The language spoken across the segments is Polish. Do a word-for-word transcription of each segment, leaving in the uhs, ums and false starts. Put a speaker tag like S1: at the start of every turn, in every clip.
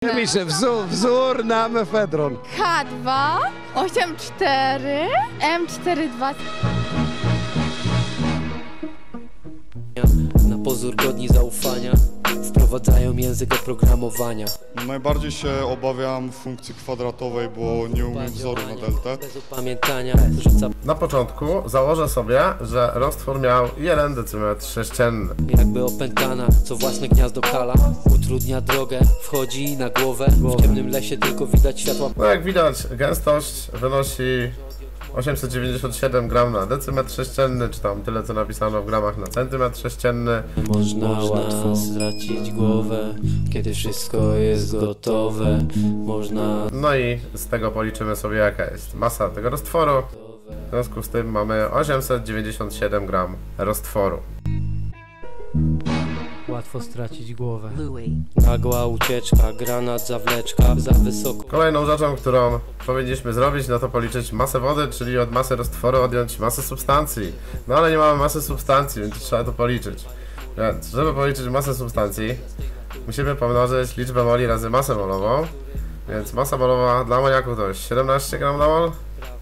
S1: Pisze wzór, wzór na mefedron.
S2: K dwa, osiem cztery, M cztery dwa.
S3: Na pozór godni zaufania wprowadzają język oprogramowania.
S4: Najbardziej się obawiam funkcji kwadratowej, bo nie umiem wzoru na deltę.
S3: Bez upamiętania rzuca
S5: Na początku założę sobie, że roztwór miał jeden decymetr sześcienny.
S3: jakby opętana, co własne gniazdo kala. Utrudnia drogę, wchodzi na głowę. W ciemnym lesie tylko widać światła.
S5: No jak widać, gęstość wynosi osiemset dziewięćdziesiąt siedem gram na decymetr sześcienny, czy tam tyle co napisano w gramach na centymetr sześcienny.
S3: Można łatwo stracić głowę, kiedy wszystko jest gotowe. Można...
S5: No i z tego policzymy sobie, jaka jest masa tego roztworu. W związku z tym mamy osiemset dziewięćdziesiąt siedem gram roztworu.
S3: Łatwo stracić głowę. Nagła ucieczka, granat, zawleczka, za wysoko.
S5: Kolejną rzeczą, którą powinniśmy zrobić, no to policzyć masę wody, czyli od masy roztworu odjąć masę substancji. No ale nie mamy masy substancji, więc trzeba to policzyć. Więc, żeby policzyć masę substancji, musimy pomnożyć liczbę moli razy masę molową. Więc masa molowa dla amoniaku to jest siedemnaście gram na mol.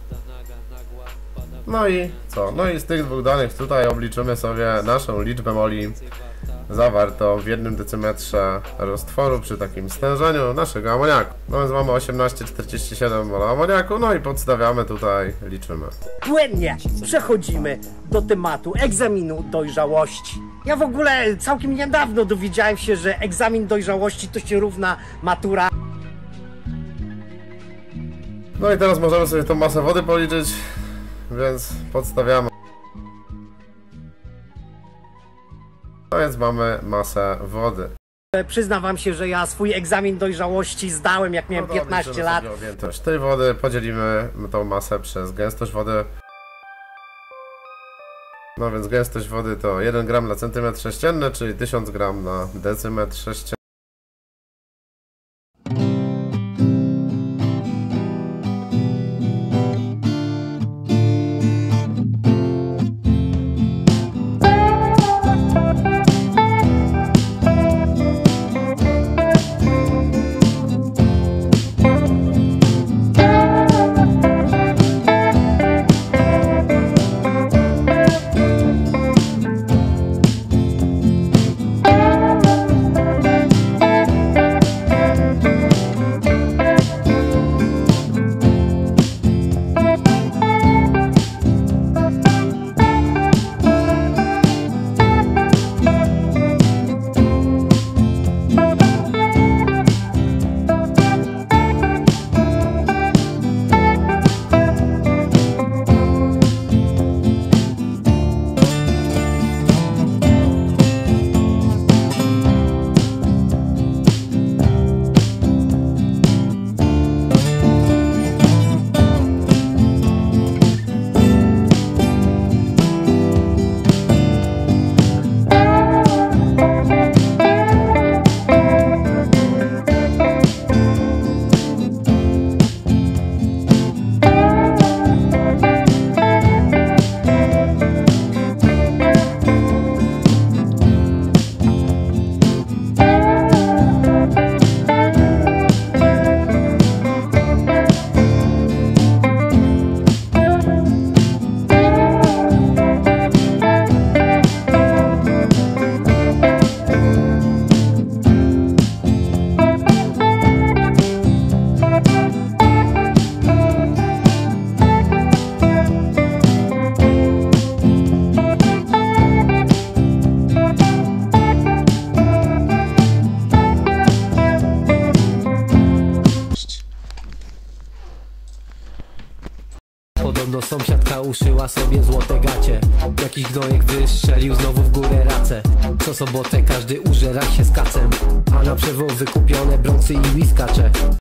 S5: No i co? No i z tych dwóch danych tutaj obliczymy sobie naszą liczbę moli zawartą w jednym decymetrze roztworu przy takim stężeniu naszego amoniaku. No więc mamy osiemnaście przecinek czterdzieści siedem mola amoniaku, no i podstawiamy tutaj, liczymy.
S6: Płynnie przechodzimy do tematu egzaminu dojrzałości. Ja w ogóle całkiem niedawno dowiedziałem się, że egzamin dojrzałości to się równa matura.
S5: No i teraz możemy sobie tą masę wody policzyć, więc podstawiamy. No więc mamy masę wody.
S6: Przyznam wam się, że ja swój egzamin dojrzałości zdałem, jak miałem
S5: No to
S6: piętnaście
S5: obliczymy
S6: lat.
S5: sobie objętość tej wody, podzielimy tą masę przez gęstość wody. No więc gęstość wody to jeden gram na centymetr sześcienny, czyli tysiąc gram na decymetr sześcienny.
S3: Podobno sąsiadka uszyła sobie złote gacie. Jakiś gnojek wystrzelił znowu w górę racę. Co sobotę każdy użera się z kacem, a na przewozy kupione brązy i whiskacze.